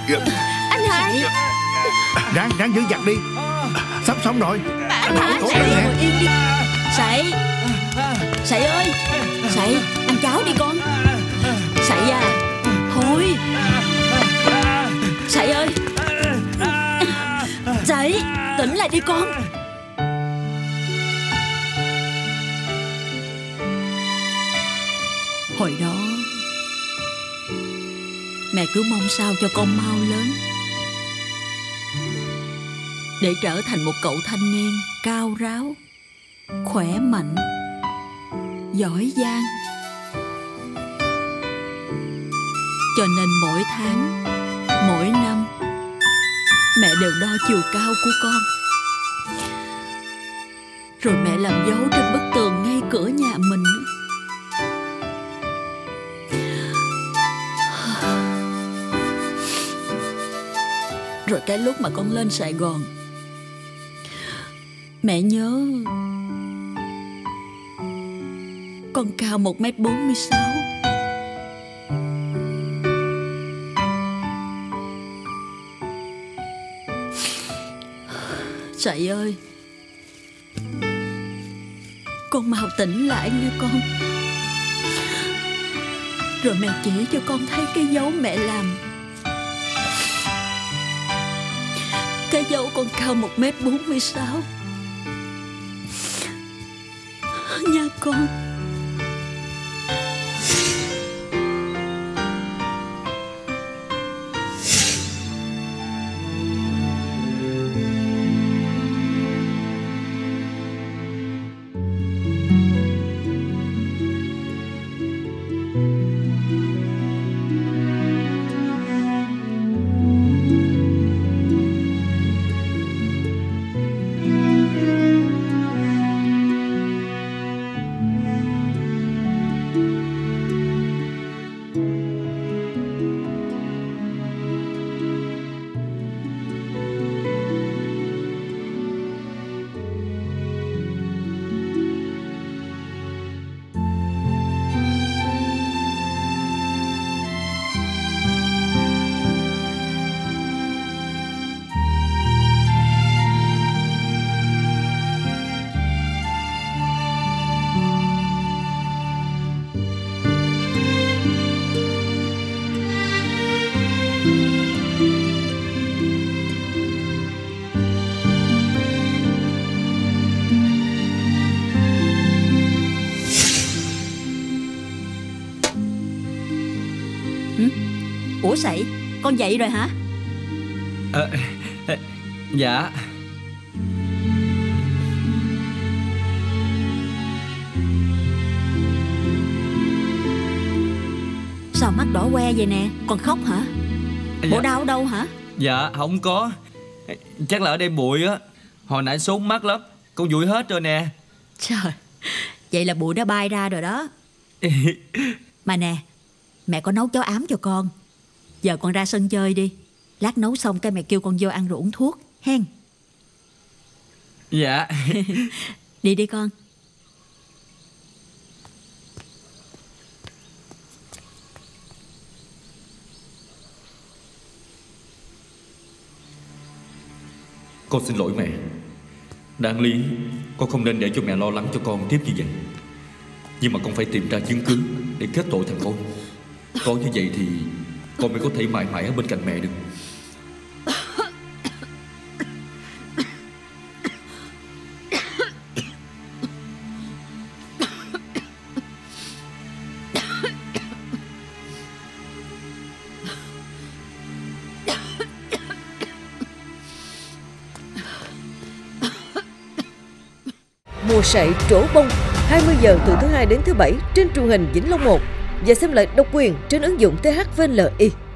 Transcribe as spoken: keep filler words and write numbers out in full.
Anh hai, Ráng ráng giữ chặt đi. Sắp xong rồi. anh hai, Cố Sậy lên nè. ngồi yên đi. Sậy, Sậy ơi, Sậy, ăn cháo đi con. Sậy à, thôi. Sậy ơi, Sậy, tỉnh lại đi con. Hồi đó mẹ cứ mong sao cho con mau lớn, để trở thành một cậu thanh niên cao ráo, khỏe mạnh, giỏi giang. Cho nên mỗi tháng, mỗi năm, mẹ đều đo chiều cao của con, rồi mẹ làm dấu trên bức tường ngay cửa nhà mình. Rồi cái lúc mà con lên Sài Gòn, mẹ nhớ con cao một mét bốn mươi sáu. Sậy ơi, con mau tỉnh lại nghe con. Rồi mẹ chỉ cho con thấy cái dấu mẹ làm. Cái dấu con cao một mét bốn mươi sáu nha con. Ủa Sậy, con dậy rồi hả? À, dạ. Sao mắt đỏ que vậy nè, còn khóc hả? Bộ Dạ. đau ở đâu hả? Dạ không có. Chắc là ở đây bụi á. Hồi nãy sốt mắt lắm, con dụi hết rồi nè. Trời, vậy là bụi đã bay ra rồi đó. Mà nè, mẹ có nấu cháo ám cho con. Giờ con ra sân chơi đi. Lát nấu xong cái mẹ kêu con vô ăn rồi uống thuốc hen. Dạ. Đi đi con. Con xin lỗi mẹ. Đáng lý con không nên để cho mẹ lo lắng cho con tiếp như vậy. Nhưng mà con phải tìm ra chứng cứ để kết tội thằng con. Có như vậy thì con mới có thể mãi mãi ở bên cạnh mẹ được. Mùa sậy trổ bông, hai mươi giờ từ thứ hai đến thứ bảy trên truyền hình Vĩnh Long một và xem lại độc quyền trên ứng dụng tê hát vê en lờ i.